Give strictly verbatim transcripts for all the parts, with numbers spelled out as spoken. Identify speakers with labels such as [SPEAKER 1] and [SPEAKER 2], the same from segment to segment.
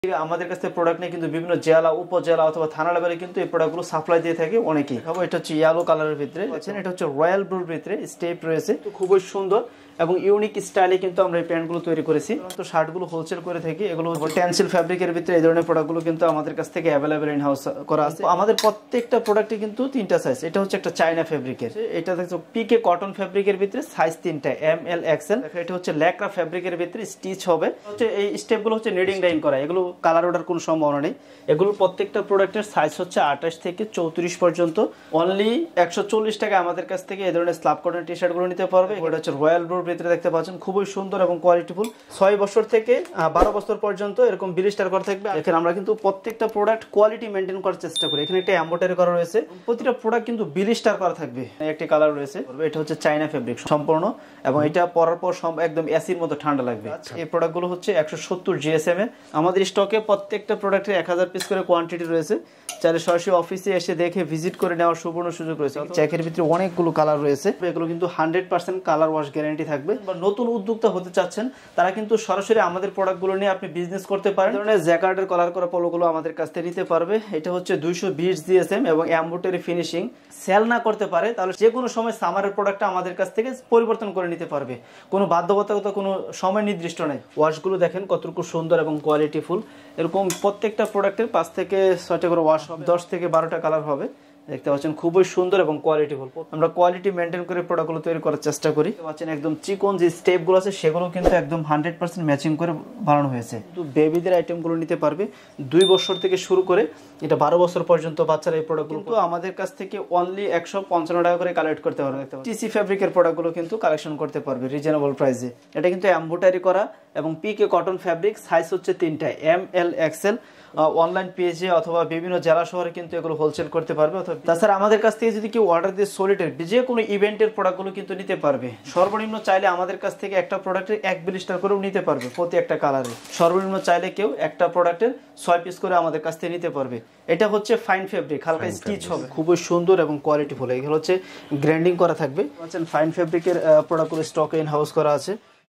[SPEAKER 1] আমাদের কাছে প্রোডাক্ট নেই কিন্তু বিভিন্ন জেলা উপজেলা অথবা থানা লেভেলে কিন্তু এই প্রোডাক্টগুলো সাপ্লাই দিয়ে থাকে অনেকেই। এটা হচ্ছে ইয়েলো কালারের ভিতরে, এটা হচ্ছে রয়্যাল ব্লুর ভিতরে স্টেপ রয়েছে, খুবই সুন্দর এবং ইউনিক স্টাইলে কিন্তু আমরা এই প্যান্টগুলো তৈরি করেছি। তো শার্টগুলো হোলসেল করে থাকি, এগুলো টেনসিল ফ্যাব্রিকের ভিতরে এই ধরনের প্রোডাক্টগুলো কিন্তু আমাদের কাছ থেকে অ্যাভেলেবেল ইন হাউস করা আছে। আমাদের প্রত্যেকটা প্রোডাক্টে কিন্তু তিনটা সাইজ, এটা হচ্ছে একটা চায়না ফ্যাব্রিকের, এটা হচ্ছে পিকে কটন ফ্যাব্রিকের ভিতরে সাইজ তিনটা এম এল এক্সেল, এটা হচ্ছে ল্যাকরা ফ্যাব্রিকের ভিতরে স্টিচ হবে, হচ্ছে এই স্টেপগুলো হচ্ছে নিডিং ডাইং করা, এগুলো কালার অর্ডার কোনো সম্ভাবনা নেই। এগুলোর প্রত্যেকটা প্রোডাক্টের সাইজ হচ্ছে আঠাশ থেকে চৌত্রিশ পর্যন্ত, অনলি একশো চল্লিশ টাকা আমাদের কাছ থেকে এই ধরনের স্ল্যাব কটন টি শার্ট গুলো নিতে পারবে। এটা হচ্ছে রয়্যাল ব্লুর ভিতরে দেখতে পাচ্ছেন, খুবই সুন্দর এবং কোয়ালিটিফুল। ছয় বছর থেকে বারো বছর পর্যন্ত এরকম ব্লিস্টার করা থাকবে। এখানে আমরা কিন্তু প্রত্যেকটা প্রোডাক্ট কোয়ালিটি মেনটেন করার চেষ্টা করি। এখানে একটা এমব্রয়ডারি করা রয়েছে, প্রতিটা প্রোডাক্ট কিন্তু ব্লিস্টার করা থাকবে। একটি কালার রয়েছে, এটা হচ্ছে চায়না ফেব্রিক সম্পূর্ণ, এবং এটা পরার পর একদম এসির মতো ঠান্ডা লাগবে। এই প্রোডাক্টগুলো হচ্ছে একশো সত্তর জিএসএম এর। আমাদের স্টকে প্রত্যেকটা প্রোডাক্টের এক হাজার পিস করে কোয়ান্টিটি রয়েছে, চাইলে সরাসরি অফিসে এসে দেখে ভিজিট করে নেওয়ার সুবর্ণ সুযোগ রয়েছে। চেকের ভিতরে অনেকগুলো কালার রয়েছে, এগুলো কিন্তু hundred percent colour wash guarantee থাকবে। বা নতুন উদ্যোক্তা হতে চাচ্ছেন তারা কিন্তু সরাসরি আমাদের প্রোডাক্টগুলো নিয়ে আপনি বিজনেস করতে পারেন। ধরনের জ্যাকার্ডের কালার করা পলোগুলো আমাদের কাছ থেকে নিতে পারবে। এটা হচ্ছে দুইশো বিশ জিএসএম এবং এমব্রয়ডারি ফিনিশিং। সেল না করতে পারে তাহলে যে কোনো সময় সামারের প্রোডাক্টটা আমাদের কাছ থেকে পরিবর্তন করে নিতে পারবে, কোনো বাধ্যবাধকতা কোনো সময় নির্দিষ্ট নেই। ওয়াশগুলো দেখেন কতটুকু সুন্দর এবং কোয়ালিটিফুল। এরকম প্রত্যেকটা প্রোডাক্টের পাঁচ থেকে ছয়টা করে ওয়াশ হবে, দশ থেকে বারোটা কালার হবে। দেখতে পাচ্ছেন খুবই সুন্দর এবং কোয়ালিটিফুল। আমরা কোয়ালিটি মেনটেন করে প্রোডাক্টগুলো তৈরি করার চেষ্টা করি। দেখতে পাচ্ছেন একদম চিকন যে স্টেপগুলো আছে সেগুলো কিন্তু একদম হান্ড্রেড পার্সেন্ট ম্যাচিং করে বানানো হয়েছে। কিন্তু বেবিদের আইটেমগুলো নিতে পারবে দুই বছর থেকে শুরু করে এটা বারো বছর পর্যন্ত বাচ্চারা এই প্রোডাক্টগুলো কিন্তু আমাদের কাছ থেকে অনলি একশো পঞ্চান্ন টাকা করে কালেক্ট করতে পারবে। দেখতে পাচ্ছেন টিসি ফ্যাব্রিকের প্রোডাক্টগুলো কিন্তু কালেকশন করতে পারবে রিজনেবল প্রাইসে। এটা কিন্তু এমব্রয়ডারি করা এবং পিকে কটন ফ্যাব্রিক, সাইজ হচ্ছে তিনটা এম এল এক্সেল। অনলাইন পেজে অথবা বিভিন্ন জেলা শহরে কিন্তু এগুলো হোলসেল করতে পারবে। অথবা তাছাড়া আমাদের কাছ থেকে যদি কেউ অর্ডার দিয়ে সলিডের যে কোনো ইভেন্টের প্রোডাক্টগুলো কিন্তু নিতে পারবে। সর্বনিম্ন চাইলে আমাদের কাছ থেকে একটা প্রোডাক্টের এক ব্লিস্টার করেও নিতে পারবে প্রতি একটা কালারে। সর্বনিম্ন চাইলে কেউ একটা প্রোডাক্টের ছয় পিস করে আমাদের কাছ থেকে নিতে পারবে। এটা হচ্ছে ফাইন ফেব্রিক, হালকা স্টিচ হবে, খুবই সুন্দর এবং কোয়ালিটিফুল। এগুলো হচ্ছে গ্র্যান্ডিং করা থাকবে। ফাইন ফেব্রিকের প্রোডাক্টগুলো স্টকে ইন হাউস করা আছে।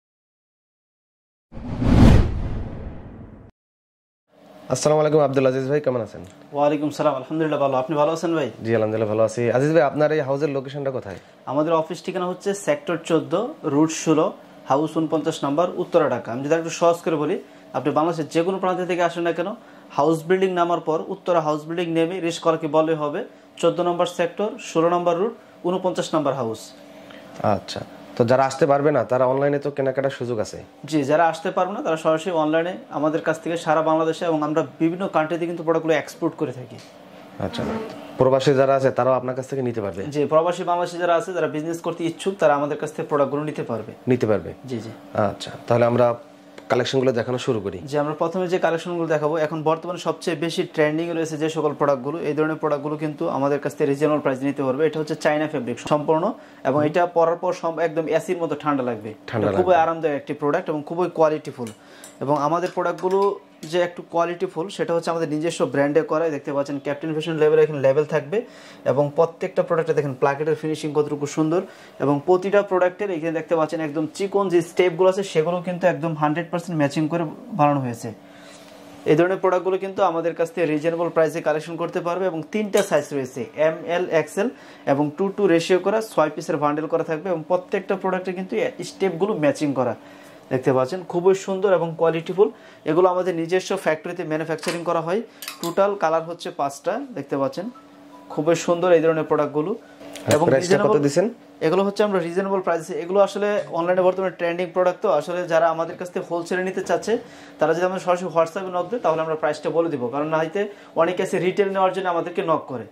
[SPEAKER 2] আসসালামু আলাইকুম আব্দুল আজিজ ভাই, কেমন আছেন?
[SPEAKER 1] ওয়ালাইকুম সালাম, আলহামদুলিল্লাহ ভালো। আপনি ভালো আছেন ভাই?
[SPEAKER 2] জি আলহামদুলিল্লাহ ভালো আছি। আজিজ ভাই, আপনার এই হাউসের লোকেশনটা কোথায়?
[SPEAKER 1] আমাদের অফিস ঠিকানা হচ্ছে সেক্টর চোদ্দ, রুট ষোলো, হাউস উনপঞ্চাশ নম্বর, উত্তরা ঢাকা। আমি যদি একটু সহজ করে বলি, আপনি বাংলাদেশের যে কোনো প্রান্ত থেকে আসেন না কেন, হাউস বিল্ডিং নামার পর উত্তরা হাউস বিল্ডিং নেমে রিস্কলাকে বলে হবে চোদ্দ নম্বর সেক্টর, ষোলো নম্বর রুট, উনপঞ্চাশ নম্বর হাউস।
[SPEAKER 2] আচ্ছা, তো যারা আসতে পারবে না তারা অনলাইনে তো কেনাকাটার সুযোগ আছে?
[SPEAKER 1] জি, যারা আসতে পারবে না তারা সরাসরি অনলাইনে আমাদের কাছ থেকে সারা বাংলাদেশে এবং আমরা বিভিন্ন কান্ট্রিতে কিন্তু প্রোডাক্টগুলো এক্সপোর্ট করে থাকি।
[SPEAKER 2] আচ্ছা, প্রবাসী যারা আছে তারাও আপনার কাছ থেকে নিতে পারবে?
[SPEAKER 1] জি, প্রবাসী বাংলাদেশি যারা আছে যারা বিজনেস করতে ইচ্ছুক তারা আমাদের কাছ থেকে প্রোডাক্টগুলো নিতে পারবে।
[SPEAKER 2] নিতে পারবে
[SPEAKER 1] জি জি।
[SPEAKER 2] আচ্ছা, তাহলে আমরা কালেকশনগুলো দেখানো শুরু করি।
[SPEAKER 1] যে আমরা প্রথমে যে কালেকশনগুলো দেখাবো, এখন বর্তমানে সবচেয়ে বেশি ট্রেন্ডিং এ রয়েছে যে সকল প্রোডাক্টগুলো, এই ধরনের প্রোডাক্টগুলো কিন্তু আমাদের কাছ থেকে রিজনেবল প্রাইস নিতে পারবে। এটা হচ্ছে চায়না ফেব্রিক সম্পূর্ণ, এবং এটা পরার পর একদম এসির মতো ঠান্ডা লাগবে। খুবই আরামদায়ক একটি প্রোডাক্ট এবং খুবই কোয়ালিটিফুল। এবং আমাদের প্রোডাক্টগুলো যে একটু কোয়ালিটিফুল সেটা হচ্ছে আমাদের নিজস্ব ব্র্যান্ডে করা। দেখতে পাচ্ছেন ক্যাপ্টেন ফ্যাশন লেভেল এখানে লেভেল থাকবে, এবং প্রত্যেকটা প্রোডাক্টে দেখেন প্লাকেটের ফিনিশিং কতটুকু সুন্দর, এবং প্রতিটা প্রোডাক্টের এখানে দেখতে পাচ্ছেন একদম চিকন যে স্টেপগুলো আছে সেগুলো কিন্তু একদম হান্ড্রেড পার্সেন্ট ম্যাচিং করে বানানো হয়েছে। এই ধরনের প্রোডাক্টগুলো কিন্তু আমাদের কাছ থেকে রিজনেবল প্রাইসে কালেকশন করতে পারবে, এবং তিনটা সাইজ রয়েছে এম এল এক্সেল এবং টু টু রেশিও করা, ছয় পিসের বান্ডেল করা থাকবে, এবং প্রত্যেকটা প্রোডাক্টে কিন্তু স্টেপগুলো ম্যাচিং করা। দেখতে পাচ্ছেন খুবই সুন্দর এবং কোয়ালিটিফুল। এগুলো আমাদের নিজস্ব ফ্যাক্টরিতে ম্যানুফ্যাকচারিং করা হয়। টোটাল কালার হচ্ছে পাঁচটা। দেখতে পাচ্ছেন খুবই সুন্দর এই ধরনের প্রোডাক্টগুলো, এবং এগুলো হচ্ছে আমরা রিজনেবল প্রাইসে। এগুলো আসলে অনলাইনে বর্তমানে ট্রেন্ডিং প্রোডাক্ট, তো আসলে যারা আমাদের কাছ থেকে হোলসেলে নিতে চাচ্ছে তারা যদি আমাদের সরাসরি হোয়াটসঅ্যাপে নক দেয় তাহলে আমরা প্রাইসটা বলে দিব, কারণ না হয়তো অনেকে আছে রিটেল নেওয়ার জন্য আমাদেরকে নক করে।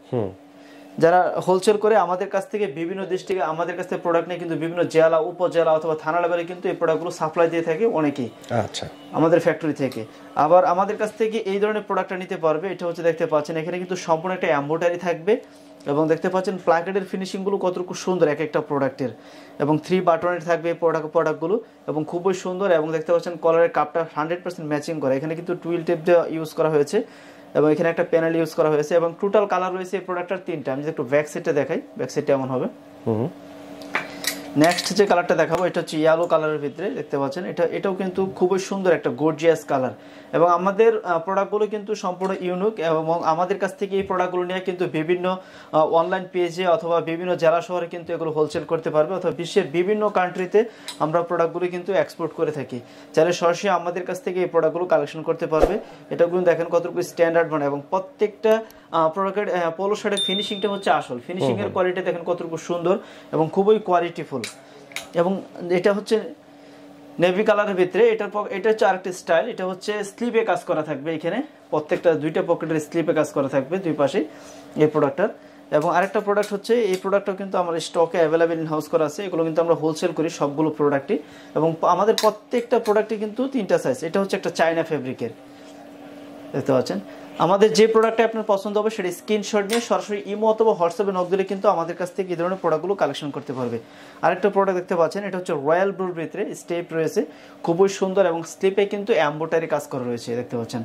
[SPEAKER 1] যারা হোলসেল করে আমাদের কাছ থেকে বিভিন্ন ডিস্ট্রিক্টে আমাদের কাছ থেকে প্রোডাক্ট নেই কিন্তু বিভিন্ন জেলা উপজেলা অথবা থানা লেভেলে কিন্তু এই প্রোডাক্টগুলো সাপ্লাই দিয়ে থাকে অনেকেই। আচ্ছা, আমাদের ফ্যাক্টরি থেকে আবার আমাদের কাছ থেকে এই ধরনের প্রোডাক্টটা নিতে পারবে। এটা হচ্ছে দেখতে পাচ্ছেন এখানে কিন্তু সম্পূর্ণ একটা এমব্রয়ডারি থাকবে, এবং দেখতে পাচ্ছেন প্লাকেটের ফিনিশিংগুলো কতটুকু সুন্দর এক একটা প্রোডাক্টের, এবং থ্রি বাটনের থাকবে প্রোডাক্ট প্রোডাক্টগুলো এবং খুবই সুন্দর। এবং দেখতে পাচ্ছেন কলারের কাপটা হান্ড্রেড পার্সেন্ট ম্যাচিং করা, এখানে কিন্তু টুইল টেপ দিয়ে ইউজ করা হয়েছে, এবং এখানে একটা প্যানেল ইউজ করা হয়েছে, এবং টোটাল কালার রয়েছে এই প্রোডাক্টটার তিনটা। আমি যদি একটু ব্যাক সাইডটা দেখাই, ব্যাক সাইডটা এমন হবে। নেক্সট যে কালারটা দেখাবো এটা হচ্ছে ইয়েলো কালারের ভিতরে দেখতে পাচ্ছেন, এটা এটাও কিন্তু খুবই সুন্দর একটা গর্জিয়াস কালার। এবং আমাদের প্রোডাক্টগুলো কিন্তু সম্পূর্ণ ইউনিক এবং আমাদের কাছ থেকে এই প্রোডাক্টগুলো নিয়ে কিন্তু বিভিন্ন অনলাইন পেজে অথবা বিভিন্ন জেলা শহরে কিন্তু এগুলো হোলসেল করতে পারবে, অথবা বিশ্বের বিভিন্ন কান্ট্রিতে আমরা প্রোডাক্টগুলো কিন্তু এক্সপোর্ট করে থাকি। চাইলে সরাসরি আমাদের কাছ থেকে এই প্রোডাক্টগুলো কালেকশন করতে পারবে। এটা কিন্তু দেখেন কতটুকু স্ট্যান্ডার্ড মানে, এবং প্রত্যেকটা প্রোডাক্টের পোলো শার্টের ফিনিশিংটা হচ্ছে আসল, ফিনিশিং এর কোয়ালিটি দেখেন কতটুকু সুন্দর এবং খুবই কোয়ালিটিফুল। এবং এটা হচ্ছে নেভি কালারের ভিতরে, এটার এটা হচ্ছে আরেকটা স্টাইল, এটা হচ্ছে স্লিপে কাজ করা থাকবে, এখানে প্রত্যেকটা দুইটা পকেটের স্লিপে কাজ করা থাকবে দুই পাশে এই প্রোডাক্টটার। এবং আরেকটা প্রোডাক্ট হচ্ছে এই প্রোডাক্টটাও কিন্তু আমার স্টকে অ্যাভেলেবেল ইন হাউস করা আছে, এগুলো কিন্তু আমরা হোলসেল করি সবগুলো প্রোডাক্টই। এবং আমাদের প্রত্যেকটা প্রোডাক্টই কিন্তু তিনটা সাইজ, এটা হচ্ছে একটা চায়না ফেব্রিকের দেখতে পাচ্ছেন। আমাদের যে প্রোডাক্টটা আপনার পছন্দ হবে সেটা স্ক্রিনশট নিয়ে সরাসরি ইমো অথবা হোয়াটসঅ্যাপে নক দিলে কিন্তু আমাদের কাছ থেকে এই ধরনের প্রোডাক্টগুলো কালেকশন করতে পারবে। আরেকটা প্রোডাক্ট দেখতে পাচ্ছেন, এটা হচ্ছে রয়্যাল ব্লুর ভিতরে স্টেপ রয়েছে, খুবই সুন্দর এবং স্লিপে কিন্তু এমব্রয়ডারি কাজ করা রয়েছে দেখতে পাচ্ছেন,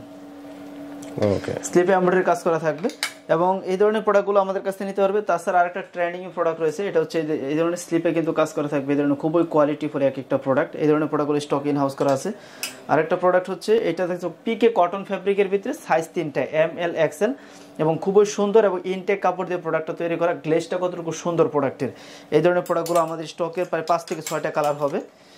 [SPEAKER 2] ওকে
[SPEAKER 1] স্লিপে এমব্রয়ডারি কাজ করা থাকবে। এবং এই ধরনের প্রোডাক্টগুলো আমাদের কাছ থেকে নিতে পারবে। তাছাড়া আরেকটা ট্রেন্ডিং প্রোডাক্ট রয়েছে, এটা হচ্ছে এই ধরনের স্লিপে কিন্তু কাজ করা থাকবে, এই ধরনের খুবই কোয়ালিটি ফুল এক একটা প্রোডাক্ট, এই ধরনের প্রোডাক্টগুলো স্টক ইন হাউস করা আছে। আরেকটা প্রোডাক্ট হচ্ছে এটা দেখছো পিকে কটন ফ্যাব্রিকের ভিতরে সাইজ তিনটা এম এল এক্সেল, এবং খুবই সুন্দর এবং ইনটেক কাপড় দিয়ে প্রোডাক্টটা তৈরি করা, গ্লেজটা কতটুকু সুন্দর প্রোডাক্টের। এই ধরনের প্রোডাক্টগুলো আমাদের স্টকের প্রায় পাঁচ থেকে ছয়টা কালার হবে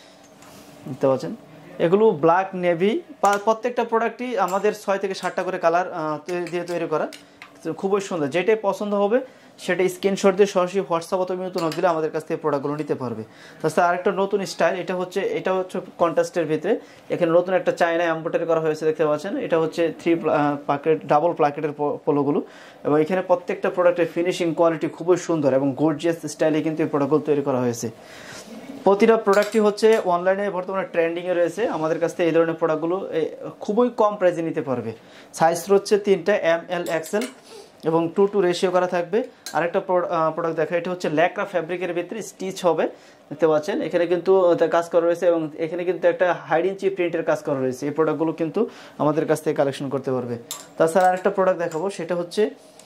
[SPEAKER 1] দেখতে পাচ্ছেন। এগুলো ব্ল্যাক নেভি, প্রত্যেকটা প্রোডাক্টই আমাদের ছয় থেকে সাতটা করে কালার দিয়ে তৈরি করা, খুবই সুন্দর। যেটাই পছন্দ হবে সেটা স্ক্রিনশট দিয়ে সরাসরি হোয়াটসঅ্যাপ অথবা নতুন দিলে আমাদের কাছ থেকে প্রোডাক্টগুলো নিতে পারবে। তাছাড়া আরেকটা নতুন স্টাইল, এটা হচ্ছে এটা হচ্ছে কন্ট্রাস্টের ভিতরে, এখানে নতুন একটা চায়না এমব্রয়ডারি করা হয়েছে দেখতে পাচ্ছেন। এটা হচ্ছে থ্রি প্যাকেট ডাবল প্যাকেটের পোলোগুলো, এবং এখানে প্রত্যেকটা প্রোডাক্টের ফিনিশিং কোয়ালিটি খুবই সুন্দর এবং গর্জিয়াস স্টাইলে কিন্তু এই প্রোডাক্টগুলো তৈরি করা হয়েছে। প্রতিটা প্রোডাক্টই হচ্ছে অনলাইনে বর্তমানে ট্রেন্ডিংয়ে রয়েছে, আমাদের কাছ থেকে এই ধরনের প্রোডাক্টগুলো খুবই কম প্রাইসে নিতে পারবে। সাইজ হচ্ছে তিনটা এম এল এক্সেল এবং টু টু রেশিও করা থাকবে। আরেকটা প্রোডাক্ট দেখা, এটা হচ্ছে ল্যাকরা ফ্যাব্রিকের ভিতরে স্টিচ হবে দেখতে পাচ্ছেন, এখানে কিন্তু কাজ করা রয়েছে এবং এখানে কিন্তু একটা হাইড ইঞ্চি প্রিন্টের কাজ করা রয়েছে। এই প্রোডাক্টগুলো কিন্তু আমাদের কাছ থেকে কালেকশন করতে পারবে। তাছাড়া আরেকটা প্রোডাক্ট দেখাবো, সেটা হচ্ছে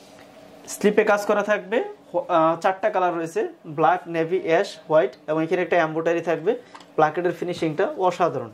[SPEAKER 1] স্লিপে কাজ করা থাকবে, চারটা কালার রয়েছে ব্ল্যাক, নেভি, অ্যাশ, হোয়াইট, এবং এখানে একটা এমব্রয়ডারি থাকবে। প্লাকেটের ফিনিশিংটা অসাধারণ,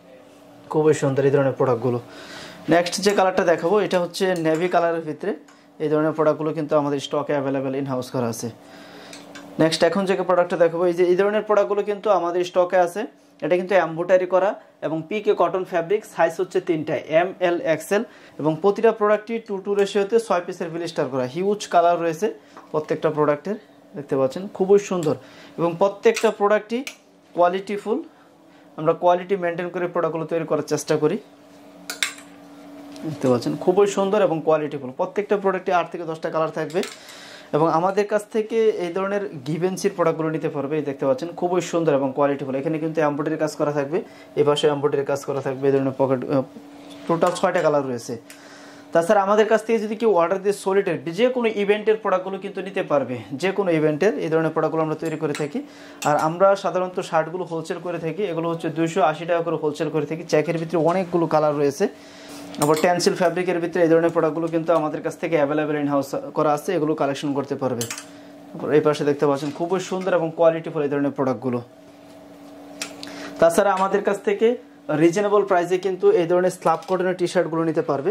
[SPEAKER 1] খুবই সুন্দর এই ধরনের প্রোডাক্টগুলো। নেক্সট যে কালারটা দেখাবো এটা হচ্ছে নেভি কালারের ভিতরে, এই ধরনের প্রোডাক্টগুলো কিন্তু আমাদের স্টকে অ্যাভেলেবেল ইন হাউস করা আছে। নেক্সট এখন যে প্রোডাক্টটা দেখাবো, এই যে এই ধরনের প্রোডাক্টগুলো কিন্তু আমাদের স্টকে আছে, এটা কিন্তু এমব্রয়ডারি করা এবং পিকে কটন ফ্যাব্রিক, সাইজ হচ্ছে তিনটা এম এল এক্সেল, এবং প্রতিটা প্রোডাক্টই টু টু রেশিওতে ছয় পিসের ব্লিস্টার করা, হিউজ কালার রয়েছে প্রত্যেকটা প্রোডাক্টের দেখতে পাচ্ছেন, খুবই সুন্দর এবং প্রত্যেকটা প্রোডাক্টই কোয়ালিটিফুল। আমরা কোয়ালিটি মেনটেন করে প্রোডাক্টগুলো তৈরি করার চেষ্টা করি দেখতে পাচ্ছেন, খুবই সুন্দর এবং কোয়ালিটিফুল। প্রত্যেকটা প্রোডাক্টে আট থেকে দশটা কালার থাকবে, এবং আমাদের কাছ থেকে এই ধরনের গিভেন্সির প্রোডাক্টগুলো নিতে পারবে। এই দেখতে পাচ্ছেন খুবই সুন্দর এবং কোয়ালিটিফুল, এখানে কিন্তু এমব্রয়ডারি কাজ করা থাকবে, এই পাশে এমব্রয়ডারি কাজ করা থাকবে, এই ধরনের পকেট, টোটাল ছয়টা কালার রয়েছে। তাছাড়া আমাদের কাছ থেকে যদি কেউ অর্ডার দিয়ে সলিডের যে কোনো ইভেন্টের প্রোডাক্টগুলো কিন্তু নিতে পারবে, যে কোনো ইভেন্টের এই ধরনের প্রোডাক্টগুলো আমরা তৈরি করে থাকি। আর আমরা সাধারণত শার্টগুলো হোলসেল করে থাকি, এগুলো হচ্ছে দুইশো আশি টাকা করে হোলসেল করে থাকি। চেকের ভিতরে অনেকগুলো কালার রয়েছে, আবার টেন্সিল ফ্যাব্রিকের ভিতরে এই ধরনের প্রোডাক্টগুলো কিন্তু আমাদের কাছ থেকে অ্যাভেলেবেল ইন হাউস করা আছে, এগুলো কালেকশন করতে পারবে। এই পাশে দেখতে পাচ্ছেন খুবই সুন্দর এবং কোয়ালিটিফুল এই ধরনের প্রোডাক্টগুলো। তাছাড়া আমাদের কাছ থেকে রিজনেবল প্রাইসে কিন্তু এই ধরনের স্ল্যাব কটনের টি শার্টগুলো নিতে পারবে।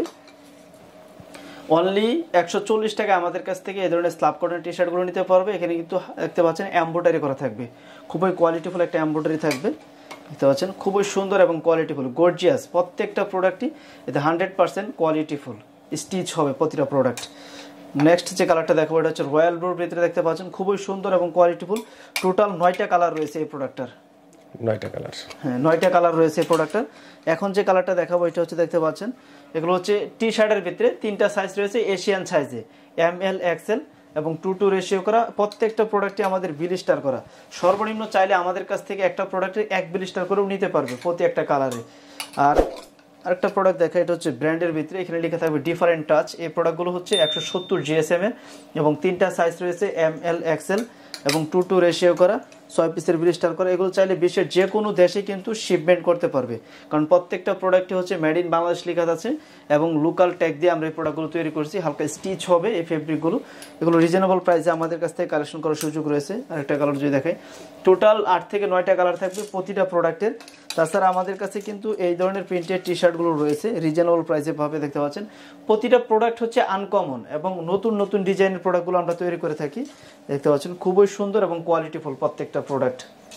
[SPEAKER 1] অনলি একশো চল্লিশ টাকা আমাদের কাছ থেকে এই ধরনের স্ল্যাব কটনের টি শার্টগুলো নিতে পারবে। এখানে কিন্তু দেখতে পাচ্ছেন এমব্রয়ডারি করা থাকবে, খুবই কোয়ালিটিফুল একটা এমব্রয়ডারি থাকবে দেখতে পাচ্ছেন, খুবই সুন্দর এবং কোয়ালিটিফুল গর্জিয়াস। প্রত্যেকটা প্রোডাক্টই এতে হান্ড্রেড পার্সেন্ট কোয়ালিটিফুল স্টিচ হবে প্রতিটা প্রোডাক্ট। নেক্সট যে কালারটা দেখাবো এটা হচ্ছে রয়্যাল ব্লুর ভিতরে দেখতে পাচ্ছেন, খুবই সুন্দর এবং কোয়ালিটিফুল। টোটাল নয়টা কালার রয়েছে এই প্রোডাক্টটার,
[SPEAKER 2] নয়টা কালার,
[SPEAKER 1] হ্যাঁ নয়টা কালার রয়েছে এই প্রোডাক্টটার। এখন যে কালারটা দেখাবো এটা হচ্ছে দেখতে পাচ্ছেন, এগুলো হচ্ছে টি শার্টের ভিতরে তিনটা সাইজ রয়েছে এশিয়ান সাইজে, এম এল এক্সেল এবং টু টু রেশিও করা। প্রত্যেকটা প্রোডাক্টই আমাদের বিলিস্টার করা, সর্বনিম্ন চাইলে আমাদের কাছ থেকে একটা প্রোডাক্টের এক বিলিস্টার করেও নিতে পারবে প্রতি একটা কালারে। আর আরেকটা প্রোডাক্ট দেখা, এটা হচ্ছে ব্র্যান্ডের ভিতরে, এখানে লেখা থাকবে ডিফারেন্ট টাচ। এই প্রোডাক্টগুলো হচ্ছে একশো সত্তর জিএসএম এর এবং তিনটা সাইজ রয়েছে এম এল এক্সেল এবং টু টু রেশিও করা। ছয় পিসের ব্লিস্টার করা, এগুলো চাইলে বিশ্বের যে কোনো দেশে কিন্তু শিপমেন্ট করতে পারবে, কারণ প্রত্যেকটা প্রোডাক্টই হচ্ছে মেড ইন বাংলাদেশ লেখা আছে এবং লোকাল ট্যাগ দিয়ে আমরা এই প্রোডাক্টগুলো তৈরি করছি। হালকা স্টিচ হবে এই ফেব্রিকগুলো, এগুলো রিজনেবল প্রাইসে আমাদের কাছ থেকে কালেকশন করার সুযোগ রয়েছে। আরেকটা কালার যদি দেখাই, টোটাল আট থেকে নয়টা কালার থাকবে প্রতিটা প্রোডাক্টের। তাছাড়া আমাদের কাছে কিন্তু এই ধরনের প্রিন্টেড টি শার্টগুলো রয়েছে রিজনেবল প্রাইসে ভাবে দেখতে পাচ্ছেন। প্রতিটা প্রোডাক্ট হচ্ছে আনকমন এবং নতুন নতুন ডিজাইনের প্রোডাক্টগুলো আমরা তৈরি করে থাকি, দেখতে পাচ্ছেন খুবই সুন্দর এবং কোয়ালিটিফুল প্রত্যেকটা প্রোডাক্ট।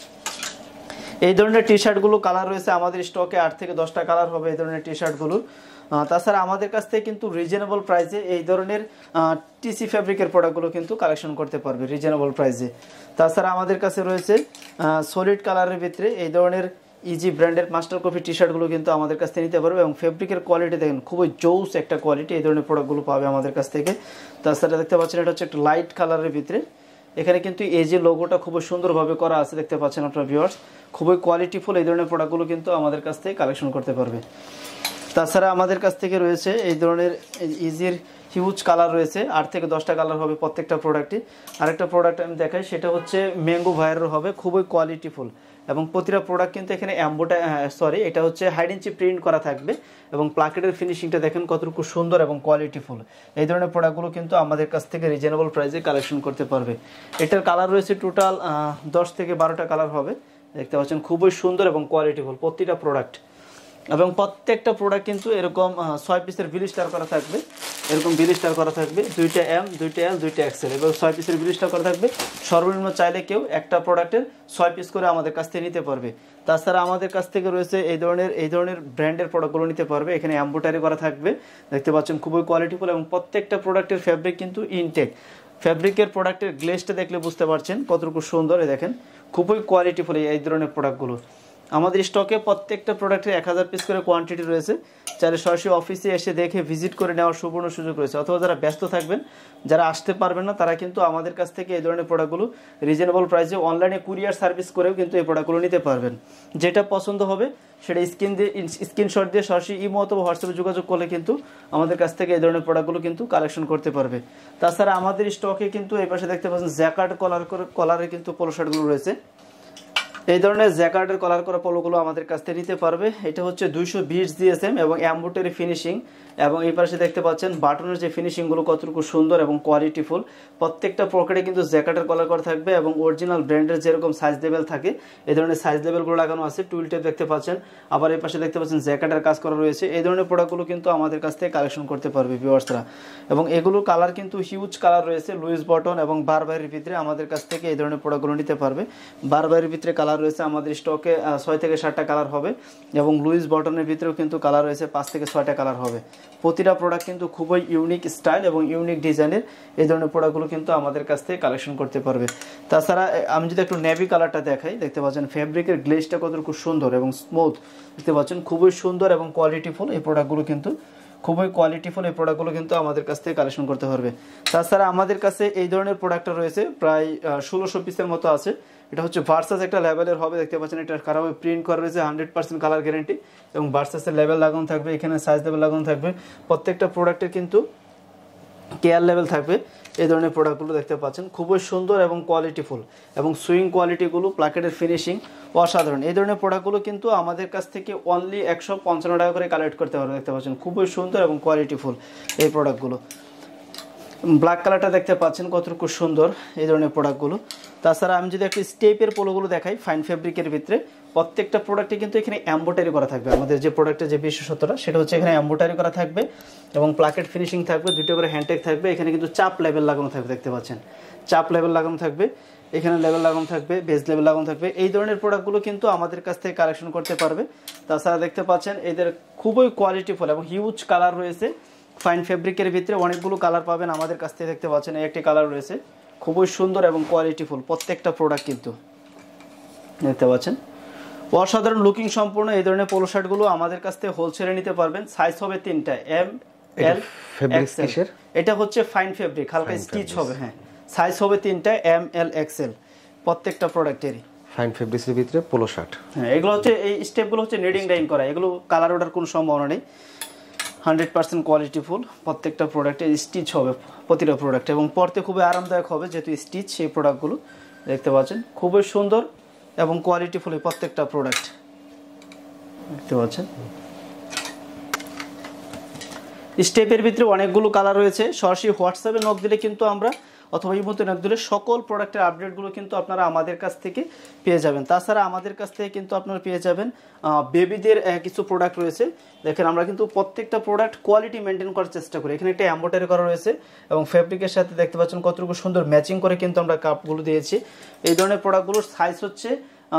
[SPEAKER 1] এই ধরনের টি শার্টগুলো কালার রয়েছে আমাদের স্টকে, আট থেকে দশটা কালার হবে এই ধরনের টি শার্টগুলো। তাছাড়া আমাদের কাছ থেকে কিন্তু রিজনেবল প্রাইসে এই ধরনের টিসি ফ্যাব্রিকের প্রোডাক্টগুলো কিন্তু কালেকশন করতে পারবে রিজনেবল প্রাইসে। তাছাড়া আমাদের কাছে রয়েছে সলিড কালারের ভিতরে এই ধরনের ইজি ব্র্যান্ডের মাস্টার কপি টি শার্টগুলো কিন্তু আমাদের কাছ থেকে নিতে পারবে এবং ফেব্রিকের কোয়ালিটি দেখেন খুবই জোস একটা কোয়ালিটি, এই ধরনের প্রোডাক্টগুলো পাবে আমাদের কাছ থেকে। তাছাড়া দেখতে পাচ্ছেন এটা হচ্ছে একটা লাইট কালারের ভিতরে, এখানে কিন্তু এই যে লোগোটা খুবই সুন্দরভাবে করা আছে, দেখতে পাচ্ছেন আপনার ভিউয়ার্স, খুবই কোয়ালিটিফুল এই ধরনের প্রোডাক্টগুলো কিন্তু আমাদের কাছ থেকে কালেকশন করতে পারবে। তাছাড়া আমাদের কাছ থেকে রয়েছে এই ধরনের ইজির হিউজ কালার রয়েছে, আট থেকে দশটা কালার হবে প্রত্যেকটা প্রোডাক্টে। আরেকটা প্রোডাক্ট আমি দেখাই, সেটা হচ্ছে ম্যাঙ্গো ভাইরাল হবে, খুবই কোয়ালিটিফুল এবং প্রতিটা প্রোডাক্ট কিন্তু এখানে অ্যাম্বোটা সরি এটা হচ্ছে হাইড ইঞ্চি প্রিন্ট করা থাকবে এবং প্লাকেটের ফিনিশিংটা দেখেন কতটুকু সুন্দর এবং কোয়ালিটিফুল। এই ধরনের প্রোডাক্টগুলো কিন্তু আমাদের কাছ থেকে রিজনেবল প্রাইসে কালেকশন করতে পারবে। এটার কালার রয়েছে টোটাল দশ থেকে বারোটা কালার হবে, দেখতে পাচ্ছেন খুবই সুন্দর এবং কোয়ালিটিফুল প্রতিটা প্রোডাক্ট। এবং প্রত্যেকটা প্রোডাক্ট কিন্তু এরকম ছয় পিসের ব্লিস্টার করা থাকবে, এরকম ব্লিস্টার করা থাকবে, দুইটা এম দুইটা এল দুইটা এক্সেল এবং ছয় পিসের ব্লিস্টার করা থাকবে। সর্বনিম্ন চাইলে কেউ একটা প্রোডাক্টের ছয় পিস করে আমাদের কাছ থেকে নিতে পারবে। তাছাড়া আমাদের কাছ থেকে রয়েছে এই ধরনের এই ধরনের ব্র্যান্ডের প্রোডাক্টগুলো নিতে পারবে, এখানে এমব্রয়ডারি করা থাকবে, দেখতে পাচ্ছেন খুবই কোয়ালিটিফুল এবং প্রত্যেকটা প্রোডাক্টের ফ্যাব্রিক কিন্তু ইনটেক। ফ্যাব্রিকের প্রোডাক্টের গ্লেজটা দেখলে বুঝতে পারছেন কতটুকু সুন্দর, দেখেন খুবই কোয়ালিটিফুল এই ধরনের প্রোডাক্টগুলো। আমাদের স্টকে প্রত্যেকটা প্রোডাক্টের এক হাজার পিস করে কোয়ান্টিটি রয়েছে, চাইলে সরাসরি অফিসে এসে দেখে ভিজিট করে নেওয়ার সুবর্ণ সুযোগ রয়েছে, অথবা যারা ব্যস্ত থাকবেন, যারা আসতে পারবেন না, তারা কিন্তু আমাদের কাছ থেকে এই ধরনের প্রোডাক্টগুলো রিজনেবল প্রাইসে অনলাইনে কুরিয়ার সার্ভিস করেও কিন্তু এই প্রোডাক্টগুলো নিতে পারবেন। যেটা পছন্দ হবে সেটা স্ক্রিন দিয়ে স্ক্রিনশট দিয়ে সরাসরি ইমো অথবা হোয়াটসঅ্যাপে যোগাযোগ করলে কিন্তু আমাদের কাছ থেকে এই ধরনের প্রোডাক্টগুলো কিন্তু কালেকশন করতে পারবে। তাছাড়া আমাদের স্টকে কিন্তু এই পাশে দেখতে পাচ্ছেন জ্যাকার্ড কলার করে কলারের কিন্তু পোলো শার্টগুলো রয়েছে, এই ধরনের জ্যাকার্ডের কলার করা পোলোগুলো আমাদের কাছ থেকে নিতে পারবে। এটা হচ্ছে দুইশো বিশ জিএসএম এবং এমব্রয়ডারি ফিনিশিং এবং এই পাশে দেখতে পাচ্ছেন বাটনের যে ফিনিশিংগুলো কতটুকু সুন্দর এবং কোয়ালিটিফুল। প্রত্যেকটা পকেটে কিন্তু জ্যাকেটের কলার করা থাকবে এবং অরিজিনাল ব্র্যান্ডের যেরকম সাইজ লেভেল থাকে এই ধরনের সাইজ লেভেলগুলো লাগানো আছে, টুইল টেপ দেখতে পাচ্ছেন, আবার এই পাশে দেখতে পাচ্ছেন জ্যাকেটের কাজ করা রয়েছে। এই ধরনের প্রোডাক্টগুলো কিন্তু আমাদের কাছ থেকে কালেকশন করতে পারবে ভিউয়ার্সরা এবং এগুলোর কালার কিন্তু হিউজ কালার রয়েছে, লুইস বটন এবং বারবারের ভিতরে আমাদের কাছ থেকে এই ধরনের প্রোডাক্টগুলো নিতে পারবে। বারবারের ভিতরে কালার রয়েছে আমাদের স্টকে ছয় থেকে সাতটা কালার হবে এবং লুইস বটনের ভিতরেও কিন্তু কালার রয়েছে পাঁচ থেকে ছয়টা কালার হবে। প্রতিটা প্রোডাক্ট কিন্তু খুবই ইউনিক স্টাইল এবং ইউনিক ডিজাইনের এই ধরনের প্রোডাক্টগুলো কিন্তু আমাদের কাছ থেকে কালেকশন করতে পারবে। তাছাড়া আমি যদি একটু নেভি কালারটা দেখাই, দেখতে পাচ্ছেন ফেব্রিকের গ্লেজটা কতটুকু সুন্দর এবং স্মুথ, দেখতে পাচ্ছেন খুবই সুন্দর এবং কোয়ালিটিফুল এই প্রোডাক্টগুলো কিন্তু খুবই কোয়ালিটিফুল এই প্রোডাক্টগুলো কিন্তু আমাদের কাছ থেকে কালেকশন করতে পারবে। তাছাড়া আমাদের কাছে এই ধরনের প্রোডাক্টটা রয়েছে প্রায় ষোলোশো পিসের মতো আছে। এটা হচ্ছে ভার্সাস একটা লেভেলের হবে, দেখতে পাচ্ছেন এটা কালার প্রিন্ট করা রয়েছে, হান্ড্রেড পার্সেন্ট কালার গ্যারেন্টি এবং ভার্সাসের লেভেল লাগানো থাকবে, এখানে সাইজ লেভেল লাগানো থাকবে, প্রত্যেকটা প্রোডাক্টের কিন্তু কেয়ার লেভেল থাকবে। এই ধরনের প্রোডাক্টগুলো দেখতে পাচ্ছেন খুবই সুন্দর এবং কোয়ালিটিফুল এবং সুইং কোয়ালিটিগুলো, প্লাকেটের ফিনিশিং অসাধারণ। এই ধরনের প্রোডাক্টগুলো কিন্তু আমাদের কাছ থেকে অনলি একশো পঞ্চান্ন টাকা করে কালেক্ট করতে পারবে, দেখতে পাচ্ছেন খুবই সুন্দর এবং কোয়ালিটিফুল এই প্রোডাক্টগুলো। ব্ল্যাক কালারটা দেখতে পাচ্ছেন কতটুকু সুন্দর এই ধরনের প্রোডাক্টগুলো। তাছাড়া আমি যদি একটু স্টেপের পোলোগুলো দেখাই ফাইন ফেব্রিকের ভিতরে, প্রত্যেকটা প্রোডাক্টে কিন্তু এখানে এমব্রয়ডারি করা থাকবে। আমাদের যে প্রোডাক্টের যে বিশেষত্বটা সেটা হচ্ছে এখানে এমব্রয়ডারি করা থাকবে এবং প্লাকেট ফিনিশিং থাকবে, দুটো করে হ্যান্ডটেক থাকবে, এখানে কিন্তু চাপ লেভেল লাগানো থাকবে, দেখতে পাচ্ছেন চাপ লেভেল লাগানো থাকবে, এখানে লেভেল লাগানো থাকবে, বেস লেভেল লাগানো থাকবে। এই ধরনের প্রোডাক্টগুলো কিন্তু আমাদের কাছ থেকে কালেকশন করতে পারবে। তাছাড়া দেখতে পাচ্ছেন এদের খুবই কোয়ালিটিফুল এবং হিউজ কালার রয়েছে ফাইন ফেব্রিকের ভিতরে, অনেকগুলো কালার পাবেন আমাদের কাছ থেকে, দেখতে পাচ্ছেন এই একটি কালার রয়েছে খুবই সুন্দর এবং কোয়ালিটিফুল প্রত্যেকটা প্রোডাক্ট কিন্তু দেখতে পাচ্ছেন অসাধারণ লুকিং সম্পূর্ণ। এই ধরনের পোলো শার্টগুলো আমাদের কাছ থেকে হোলসেলে নিতে পারবেন, সাইজ হবে তিনটা, এম এল এক্সেল। এটা হচ্ছে ফাইন ফেব্রিক, হালকা স্টিচ হবে, হ্যাঁ সাইজ হবে তিনটা, এম এল এক্সেল প্রত্যেকটা প্রোডাক্টেরই
[SPEAKER 2] ফাইন ফেব্রিক্সের ভিতরে পোলো শার্ট।
[SPEAKER 1] হ্যাঁ এগুলো হচ্ছে এই স্টেপগুলো হচ্ছে নিডিং ডাইং করা, এগুলো কালার ওঠার কোনো সম্ভাবনা নেই, হান্ড্রেড পার্সেন্ট কোয়ালিটিফুল প্রত্যেকটা প্রোডাক্টে স্টিচ হবে প্রতিটা প্রোডাক্ট এবং পরতে খুবই আরামদায়ক হবে যেহেতু স্টিচ সেই প্রোডাক্টগুলো। দেখতে পাচ্ছেন খুবই সুন্দর এবং কোয়ালিটিফুল প্রত্যেকটা প্রোডাক্ট দেখতে পাচ্ছেন। স্টেপের ভিতরে অনেকগুলো কালার রয়েছে, সরাসরি হোয়াটসঅ্যাপে নক দিলে কিন্তু আমরা অথবা ইমোতে নক দিলে সকল প্রোডাক্টের আপডেটগুলো কিন্তু আপনারা আমাদের কাছ থেকে পেয়ে যাবেন। তাছাড়া আমাদের কাছ থেকে কিন্তু আপনারা পেয়ে যাবেন বেবিদের কিছু প্রোডাক্ট রয়েছে। দেখেন আমরা কিন্তু প্রত্যেকটা প্রোডাক্ট কোয়ালিটি মেনটেন করার চেষ্টা করি। এখানে একটা এমব্রয়ডারি করা রয়েছে এবং ফ্যাব্রিকের সাথে দেখতে পাচ্ছেন কতটুকু সুন্দর ম্যাচিং করে কিন্তু আমরা কাপগুলো দিয়েছি। এই ধরনের প্রোডাক্টগুলোর সাইজ হচ্ছে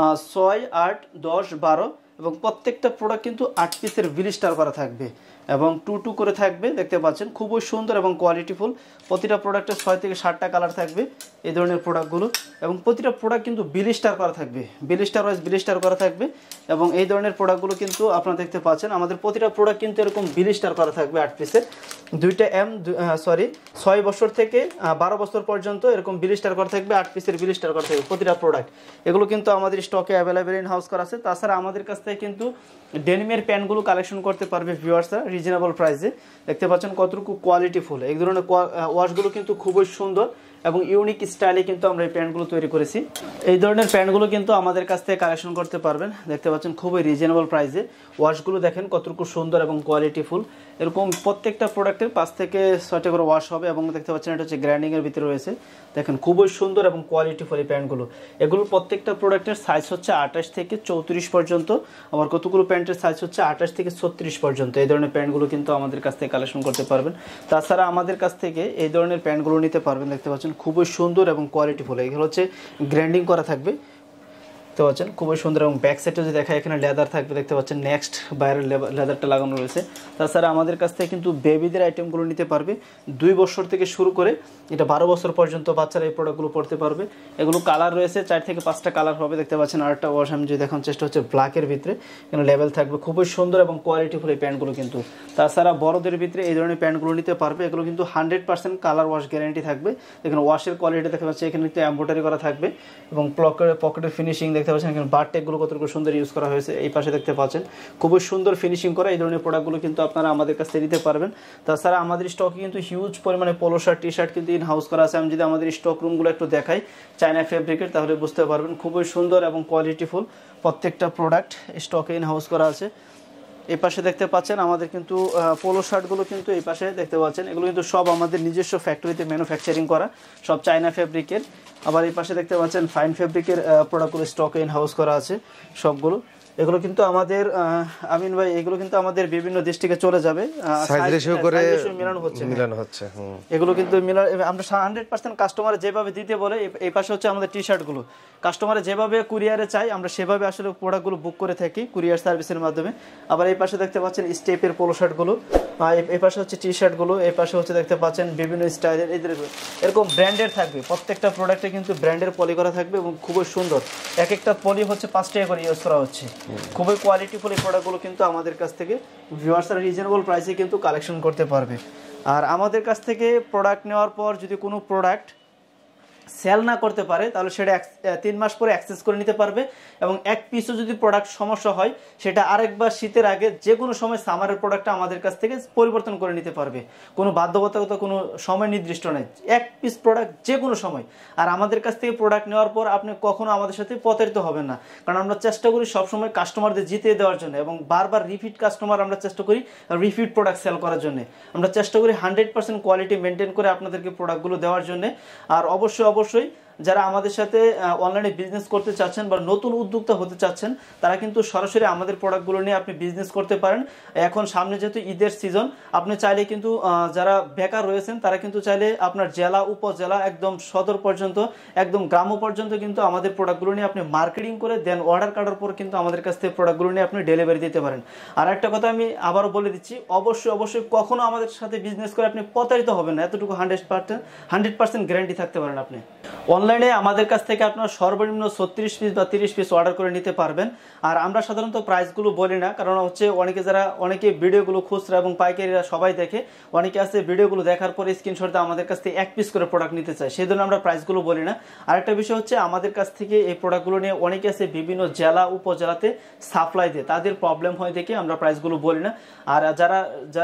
[SPEAKER 1] ছয় আট দশ বারো এবং প্রত্যেকটা প্রোডাক্ট কিন্তু আট পিসের ব্লিস্টার করা থাকবে এবং টু টু করে থাকবে। দেখতে পাচ্ছেন খুবই সুন্দর এবং কোয়ালিটিফুল। প্রতিটা প্রোডাক্টের ছয় থেকে ষাটটা কালার থাকবে এই ধরনের প্রোডাক্টগুলো এবং প্রতিটা প্রোডাক্ট কিন্তু ব্লিস্টার করা থাকবে, ব্লিস্টার ওয়াইজ ব্লিস্টার করা থাকবে এবং এই ধরনের প্রোডাক্টগুলো কিন্তু আপনারা দেখতে পাচ্ছেন আমাদের প্রতিটা প্রোডাক্ট কিন্তু এরকম ব্লিস্টার করা থাকবে আট পিসের। দুইটা এম সরি ছয় বছর থেকে বারো বছর পর্যন্ত এরকম ব্লিস্টার করা থাকবে, আট পিসের ব্লিস্টার করা থাকবে প্রতিটা প্রোডাক্ট। এগুলো কিন্তু আমাদের স্টকে অ্যাভেলেবেল ইন হাউস করা আছে। তাছাড়া আমাদের কাছ থেকে কিন্তু ডেনিমের প্যান্টগুলো কালেকশন করতে পারবে ভিউয়ার্সরা রিজনেবল প্রাইসে। দেখতে পাচ্ছেন কতটুকু কোয়ালিটিফুল। এই ধরনের ওয়াশগুলো কিন্তু খুবই সুন্দর এবং ইউনিক স্টাইলে কিন্তু আমরা এই প্যান্টগুলো তৈরি করেছি। এই ধরনের প্যান্টগুলো কিন্তু আমাদের কাছ থেকে কালেকশন করতে পারবেন। দেখতে পাচ্ছেন খুবই রিজনেবল প্রাইসে। ওয়াশগুলো দেখেন কতটুকু সুন্দর এবং কোয়ালিটিফুল। এরকম প্রত্যেকটা প্রোডাক্টের পাঁচ থেকে ছয়টা করে ওয়াশ হবে এবং দেখতে পাচ্ছেন এটা হচ্ছে গ্রাইন্ডিংয়ের ভিতরে রয়েছে। দেখেন খুবই সুন্দর এবং কোয়ালিটিফুল এই প্যান্টগুলো। এগুলো প্রত্যেকটা প্রোডাক্টের সাইজ হচ্ছে আঠাশ থেকে চৌত্রিশ পর্যন্ত, আবার কতগুলো প্যান্টের সাইজ হচ্ছে আঠাশ থেকে ছত্রিশ পর্যন্ত। এই ধরনের প্যান্টগুলো কিন্তু আমাদের কাছ থেকে কালেকশন করতে পারবেন। তাছাড়া আমাদের কাছ থেকে এই ধরনের প্যান্টগুলো নিতে পারবেন। দেখতে পাচ্ছেন খুবই সুন্দর এবং কোয়ালিটিফুল। এগুলো হচ্ছে গ্রাইন্ডিং করা থাকবে দেখতে পাচ্ছেন খুবই সুন্দর এবং ব্যাক সাইডে যদি দেখা এখানে লেদার থাকবে দেখতে পাচ্ছেন নেক্সট বাইরের লেদারটা লাগানো রয়েছে। তাছাড়া আমাদের কাছ থেকে কিন্তু বেবিদের আইটেমগুলো নিতে পারবে দুই বছর থেকে শুরু করে এটা বারো বছর পর্যন্ত বাচ্চারা এই প্রোডাক্টগুলো পড়তে পারবে। এগুলো কালার রয়েছে চার থেকে পাঁচটা কালার হবে। দেখতে পাচ্ছেন আরেকটা ওয়াশ আমি যদি দেখানোর চেষ্টা হচ্ছে ব্ল্যাকের ভিতরে এখানে লেভেল থাকবে। খুবই সুন্দর এবং কোয়ালিটিফুল এই প্যান্টগুলো কিন্তু। তাছাড়া বড়দের ভিতরে এই ধরনের প্যান্টগুলো নিতে পারবে। এগুলো কিন্তু hundred percent colour wash guarantee থাকবে। এখানে ওয়াশের কোয়ালিটি দেখতে পাচ্ছি এখানে একটু এমব্রয়ডারি করা থাকবে এবং পকেটের পকেটের ফিনিশিং দেখতে পাচ্ছেন এখানে বার টেকগুলো কতটুকু সুন্দর ইউজ করা হয়েছে। এই পাশে দেখতে পাচ্ছেন খুবই সুন্দর ফিনিশিং করা। এই ধরনের প্রোডাক্টগুলো কিন্তু আপনারা আমাদের কাছ থেকে নিতে পারবেন। তাছাড়া আমাদের স্টকে কিন্তু হিউজ পরিমাণে পোলো শার্ট টি শার্ট কিন্তু ইন হাউস করা আছে। আমি যদি আমাদের স্টক রুমগুলো একটু দেখাই চায়না ফেব্রিকের তাহলে বুঝতে পারবেন খুবই সুন্দর এবং কোয়ালিটিফুল প্রত্যেকটা প্রোডাক্ট স্টকে ইন হাউস করা আছে। এই পাশে দেখতে পাচ্ছেন আমাদের কিন্তু পোলো শার্টগুলো কিন্তু এই পাশে দেখতে পাচ্ছেন এগুলো কিন্তু সব আমাদের নিজস্ব ফ্যাক্টরিতে ম্যানুফ্যাকচারিং করা, সব চায়না ফেব্রিকের। আবার এই পাশে দেখতে পাচ্ছেন ফাইন ফেব্রিকের প্রোডাক্টগুলো স্টকে ইন হাউস করা আছে সবগুলো। এগুলো কিন্তু আমাদের আমিন ভাই এগুলো কিন্তু আমাদের বিভিন্ন ডিস্ট্রিক্টে চলে যাবে,
[SPEAKER 2] সাইজ রেশিও করে
[SPEAKER 1] মিলানো হচ্ছে
[SPEAKER 2] মিলানো হচ্ছে।
[SPEAKER 1] এগুলো কিন্তু মিলা আমরা হান্ড্রেড পার্সেন্ট কাস্টমার যেভাবে দিতে বলে। এই পাশে হচ্ছে আমাদের টি শার্টগুলো কাস্টমারে যেভাবে কুরিয়ারে চাই আমরা সেভাবে আসলে প্রোডাক্টগুলো বুক করে থাকি কুরিয়ার সার্ভিসের মাধ্যমে। আবার এই পাশে দেখতে পাচ্ছেন স্টেপের পোলো শার্টগুলো, এই পাশে হচ্ছে টি শার্টগুলো, এই পাশে হচ্ছে দেখতে পাচ্ছেন বিভিন্ন স্টাইলের এদের এরকম ব্র্যান্ডের থাকবে। প্রত্যেকটা প্রোডাক্টে কিন্তু ব্র্যান্ডের পলি করা থাকবে এবং খুবই সুন্দর। এক একটা পলি হচ্ছে পাঁচ টাকা করে ইউজ করা হচ্ছে। খুবই কোয়ালিটিফুল এই প্রোডাক্টগুলো কিন্তু আমাদের কাছ থেকে ভিউয়ার্সরা রিজনেবল প্রাইসে কিন্তু কালেকশন করতে পারবে। আর আমাদের কাছ থেকে প্রোডাক্ট নেওয়ার পর যদি কোনো প্রোডাক্ট সেল না করতে পারে তাহলে সেটা তিন মাস পরে অ্যাক্সেস করে নিতে পারবে এবং এক পিসও যদি প্রোডাক্ট সমস্যা হয় সেটা আরেকবার শীতের আগে যে কোনো সময় সামারের প্রোডাক্টটা আমাদের কাছ থেকে পরিবর্তন করে নিতে পারবে। কোনো বাধ্যবাধকতা কোনো সময় নির্দিষ্ট নেই, এক পিস প্রোডাক্ট যে কোনো সময়। আর আমাদের কাছ থেকে প্রোডাক্ট নেওয়ার পর আপনি কখনো আমাদের সাথে প্রতারিত হবেন না, কারণ আমরা চেষ্টা করি সবসময় কাস্টমারদের জিতিয়ে দেওয়ার জন্য এবং বারবার রিপিট কাস্টমার আমরা চেষ্টা করি রিপিট প্রোডাক্ট সেল করার জন্য। আমরা চেষ্টা করি হান্ড্রেড পার্সেন্ট কোয়ালিটি মেনটেন করে আপনাদেরকে প্রোডাক্টগুলো দেওয়ার জন্য। আর অবশ্যই অবশ্যই যারা আমাদের সাথে অনলাইনে বিজনেস করতে চাচ্ছেন বা নতুন উদ্যোক্তা হতে চাচ্ছেন তারা কিন্তু সরাসরি আমাদের প্রোডাক্টগুলো নিয়ে আপনি বিজনেস করতে পারেন। এখন সামনে যেহেতু ঈদের সিজন, আপনি চাইলে কিন্তু যারা বেকার রয়েছেন তারা কিন্তু চাইলে আপনার জেলা উপজেলা একদম সদর পর্যন্ত একদম গ্রাম পর্যন্ত কিন্তু আমাদের প্রোডাক্টগুলো নিয়ে আপনি মার্কেটিং করে দেন অর্ডার কাটার পর কিন্তু আমাদের কাছ থেকে প্রোডাক্টগুলো নিয়ে আপনি ডেলিভারি দিতে পারেন। আর একটা কথা আমি আবারও বলে দিচ্ছি, অবশ্যই অবশ্যই কখনো আমাদের সাথে বিজনেস করে আপনি প্রতারিত হবেন না, এতটুকু hundred percent hundred percent guarantee থাকতে পারেন। আপনি অনলাইনে আমাদের কাছ থেকে আপনার সর্বনিম্ন ছত্রিশ পিস বা তিরিশ পিস অর্ডার করে নিতে পারবেন। আর আমরা সাধারণত প্রাইসগুলো বলি না, কারণ হচ্ছে অনেকে যারা অনেকে ভিডিওগুলো খুচরা এবং পাইকারিরা সবাই দেখে, অনেকে আছে ভিডিওগুলো দেখার পরে স্ক্রিনশট দিয়ে আমাদের কাছ থেকে এক পিস করে প্রোডাক্ট নিতে চায়, সেই জন্য আমরা প্রাইসগুলো বলি না। আরেকটা বিষয় হচ্ছে আমাদের কাছ থেকে এই প্রোডাক্টগুলো নিয়ে অনেকে আছে বিভিন্ন জেলা উপজেলাতে সাপ্লাই দেয়, তাদের প্রবলেম হয় দেখে আমরা প্রাইসগুলো বলি না। আর যারা যারা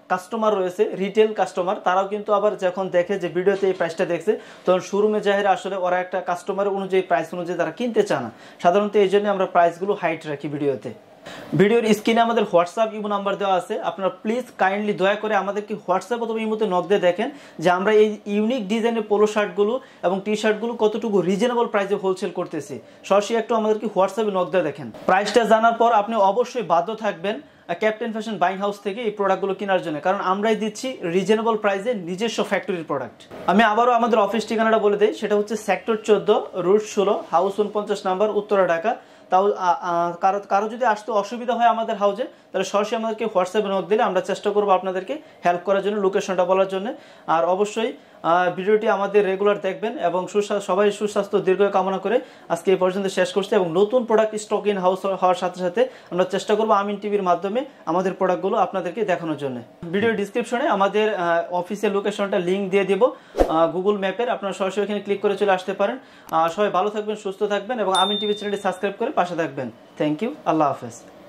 [SPEAKER 1] কাস্টমার রয়েছে, রিটেল কাস্টমার, তারাও কিন্তু আবার যখন দেখে যে ভিডিওতে এই প্রাইসটা দেখছে, তখন শোরুমে যাহের আসলে ওরা একটা কাস্টমার অনুযায়ী প্রাইস অনুযায়ী তারা কিনতে চায় না। সাধারণত এই জন্য আমরা প্রাইসগুলো হাইট রাখি ভিডিওতে। ভিডিওর স্ক্রিনে আমাদের হোয়াটসঅ্যাপ ইমো নাম্বার দেওয়া আছে, আপনারা প্লিজ কাইন্ডলি দয়া করে আমাদেরকে হোয়াটসঅ্যাপ অথবা ইমোতে নক দিয়ে দেখেন যে আমরা এই ইউনিক ডিজাইনের পোলো শার্টগুলো এবং টি শার্টগুলো কতটুকু রিজনেবল প্রাইসে হোলসেল করতেছি। সরাসরি একটু আমাদেরকে হোয়াটসঅ্যাপে নক দিয়ে দেখেন। প্রাইসটা জানার পর আপনি অবশ্যই বাধ্য থাকবেন ক্যাপ্টেন ফ্যাশন বাইং হাউস থেকে এই প্রোডাক্টগুলো কেনার জন্য, কারণ আমরাই দিচ্ছি রিজনেবল প্রাইসে নিজস্ব ফ্যাক্টরির প্রোডাক্ট। আমি আবারও আমাদের অফিস ঠিকানাটা বলে দিই, সেটা হচ্ছে সেক্টর চোদ্দ, রুট ষোলো, হাউস উনপঞ্চাশ নাম্বার, উত্তরা, ঢাকা। তাও কারো কারো যদি আসতে অসুবিধা হয় আমাদের হাউজে, তাহলে সরাসরি আমাদেরকে হোয়াটসঅ্যাপে নোট দিলে আমরা চেষ্টা করবো আপনাদেরকে হেল্প করার জন্য, লোকেশনটা বলার জন্য। আর অবশ্যই ভিডিওটি আমাদের রেগুলার দেখবেন এবং সুস্বাস্থ্য সবাই সুস্বাস্থ্য দীর্ঘ কামনা করে আজকে এই পর্যন্ত শেষ করছি। এবং নতুন প্রোডাক্ট স্টক ইন হাউস হওয়ার সাথে সাথে আমরা চেষ্টা করবো আমিন টিভির মাধ্যমে আমাদের প্রোডাক্টগুলো আপনাদেরকে দেখানোর জন্য। ভিডিও ডিসক্রিপশনে আমাদের অফিসের লোকেশনটা লিঙ্ক দিয়ে দিব গুগল ম্যাপের, আপনারা সরাসরি এখানে ক্লিক করে চলে আসতে পারেন। সবাই ভালো থাকবেন, সুস্থ থাকবেন এবং আমিন টিভি চ্যানেলটি সাবস্ক্রাইব করে পাশে থাকবেন। থ্যাংক ইউ, আল্লাহ হাফেজ।